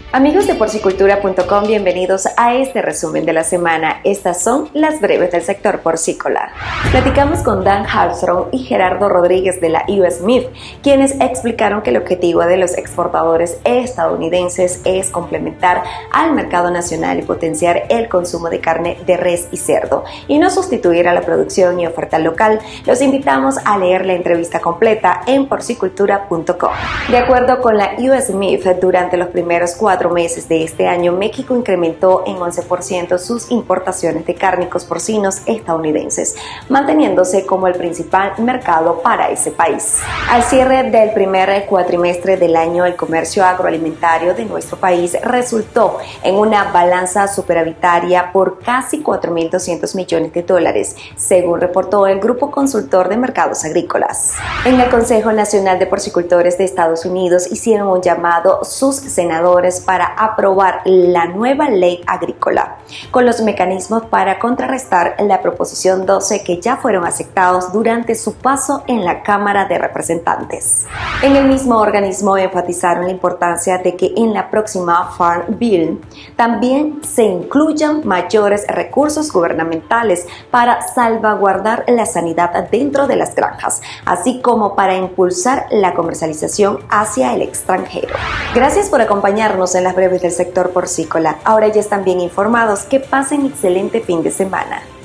Amigos de porcicultura.com, bienvenidos a este resumen de la semana. Estas son las breves del sector porcícola. Platicamos con Dan Halstrom y Gerardo Rodríguez de la US MIF, quienes explicaron que el objetivo de los exportadores estadounidenses es complementar al mercado nacional y potenciar el consumo de carne de res y cerdo, y no sustituir a la producción y oferta local. Los invitamos a leer la entrevista completa en porcicultura.com. De acuerdo con la US MIF, durante los primeros 4 meses de este año, México incrementó en 11% sus importaciones de cárnicos porcinos estadounidenses, manteniéndose como el principal mercado para ese país. Al cierre del primer cuatrimestre del año, el comercio agroalimentario de nuestro país resultó en una balanza superavitaria por casi 4.200 millones de dólares, según reportó el Grupo Consultor de Mercados Agrícolas. En el Consejo Nacional de Porcicultores de Estados Unidos hicieron un llamado sus senadores para aprobar la nueva ley agrícola, con los mecanismos para contrarrestar la Proposición 12 que ya fueron aceptados durante su paso en la Cámara de Representantes. En el mismo organismo enfatizaron la importancia de que en la próxima Farm Bill también se incluyan mayores recursos gubernamentales para salvaguardar la sanidad dentro de las granjas, así como para impulsar la comercialización hacia el extranjero. Gracias por acompañarnos en las breves del sector porcícola. Ahora ya están bien informados. Que pasen excelente fin de semana.